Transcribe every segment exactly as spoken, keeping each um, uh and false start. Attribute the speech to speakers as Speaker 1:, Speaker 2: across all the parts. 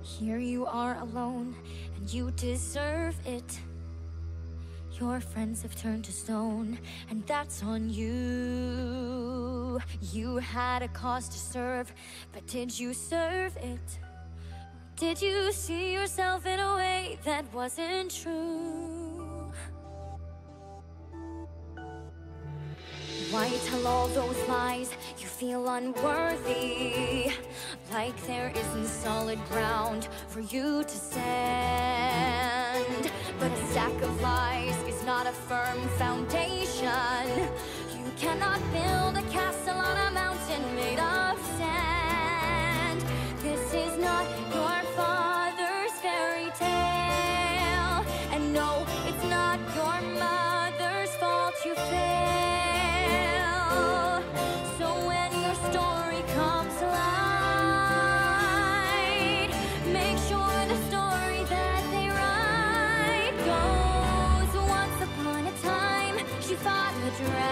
Speaker 1: Here you are alone, and you deserve it. Your friends have turned to stone, and that's on you. You had a cause to serve, but did you serve it? Did you see yourself in a way that wasn't true? Why tell all those lies? You feel unworthy, like there isn't solid ground for you to stand. But a stack of lies is not a firm foundation. You cannot build a castle on a mountain made of sand. This is not your father's fairy tale, and no, it's not your mother's fault you fail. So when your story comes to light, make sure the story that they write goes: once upon a time, she fought a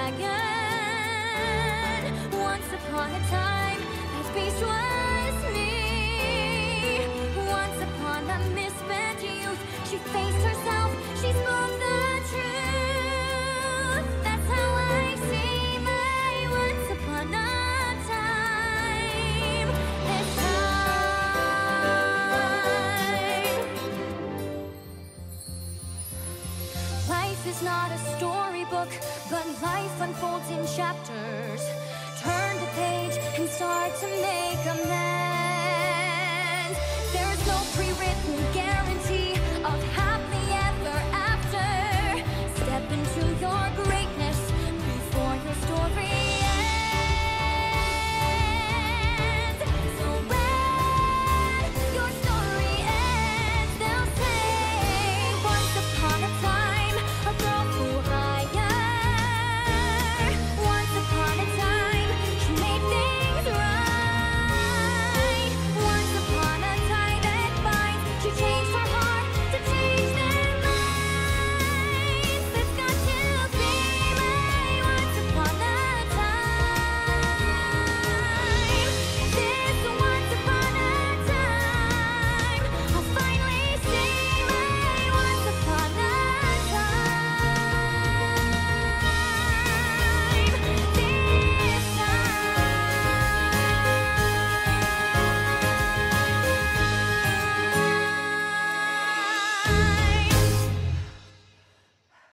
Speaker 1: dragon. Once upon a time, that beast was me. Once upon a misspent youth, she faced herself, she spoke the truth. That's how I see my once upon a time. This time, life is not a storybook, but life unfolds in chapters. Turn the page and start to make amends. There is no pre-written guarantee of happily ever after. Step into